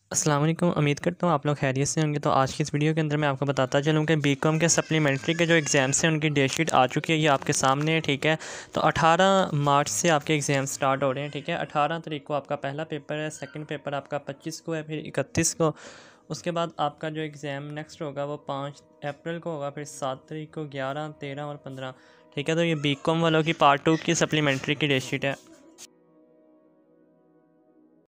अस्सलाम वालेकुम। उम्मीद करता हूँ आप लोग खैरियत से होंगे। तो आज की इस वीडियो के अंदर मैं आपको बताता चलूँ कि बीकॉम के सप्लीमेंट्री के जो एग्ज़ाम्स हैं उनकी डेट शीट आ चुकी है, ये आपके सामने है। ठीक है, तो 18 मार्च से आपके एग्ज़ाम स्टार्ट हो रहे हैं। ठीक है, 18 तारीख को आपका पहला पेपर है, सेकंड पेपर आपका 25 को है, फिर 31 को। उसके बाद आपका जो एग्ज़ाम नेक्स्ट होगा वो 5 अप्रैल को होगा, फिर 7 तारीख को, 11, 13 और 15। ठीक है, तो ये बीकॉम वालों की पार्ट 2 की सप्लीमेंट्री की डेट शीट है।